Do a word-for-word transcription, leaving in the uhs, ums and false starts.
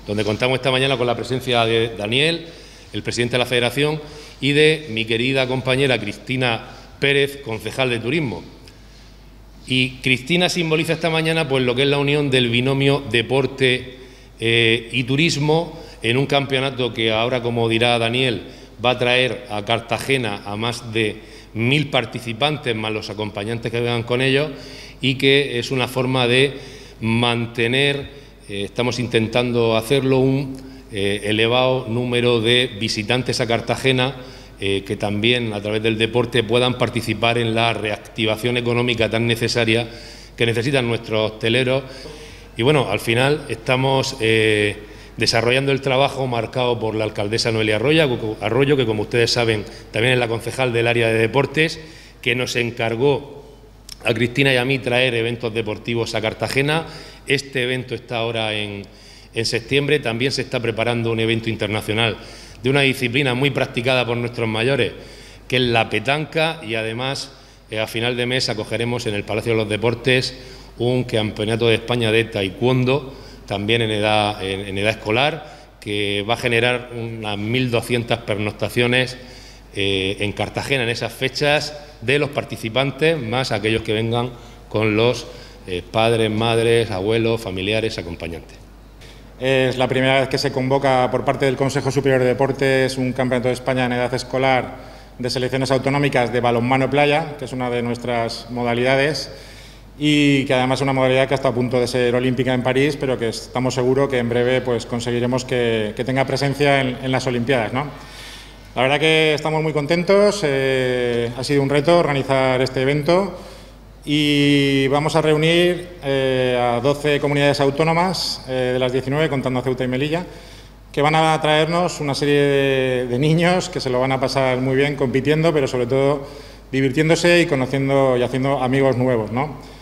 donde contamos esta mañana con la presencia de Daniel, el presidente de la Federación, y de mi querida compañera Cristina Pérez, concejal de Turismo. Y Cristina simboliza esta mañana pues lo que es la unión del binomio deporte eh, y turismo en un campeonato que ahora, como dirá Daniel, va a traer a Cartagena a más de mil participantes, más los acompañantes que vengan con ellos, y que es una forma de mantener, eh, estamos intentando hacerlo, un eh, elevado número de visitantes a Cartagena, eh, que también a través del deporte puedan participar en la reactivación económica tan necesaria que necesitan nuestros hosteleros. Y bueno, al final estamos eh, desarrollando el trabajo marcado por la alcaldesa Noelia Arroyo, Arroyo, que como ustedes saben también es la concejal del área de deportes, que nos encargó a Cristina y a mí traer eventos deportivos a Cartagena. Este evento está ahora en, en septiembre. También se está preparando un evento internacional de una disciplina muy practicada por nuestros mayores, que es la petanca, y además eh, a final de mes acogeremos en el Palacio de los Deportes un campeonato de España de taekwondo, también en edad, en, en edad escolar, que va a generar unas mil doscientas pernoctaciones eh, en Cartagena en esas fechas, de los participantes, más aquellos que vengan con los eh, padres, madres, abuelos, familiares, acompañantes. Es la primera vez que se convoca por parte del Consejo Superior de Deportes un campeonato de España en edad escolar de selecciones autonómicas de balonmano playa, que es una de nuestras modalidades, y que además es una modalidad que está a punto de ser olímpica en París, pero que estamos seguros que en breve pues, conseguiremos que, que tenga presencia en, en las Olimpiadas, ¿no? La verdad que estamos muy contentos, eh, ha sido un reto organizar este evento y vamos a reunir eh, a doce comunidades autónomas eh, de las diecinueve, contando a Ceuta y Melilla, que van a traernos una serie de, de niños que se lo van a pasar muy bien compitiendo, pero sobre todo divirtiéndose y conociendo y haciendo amigos nuevos, ¿no?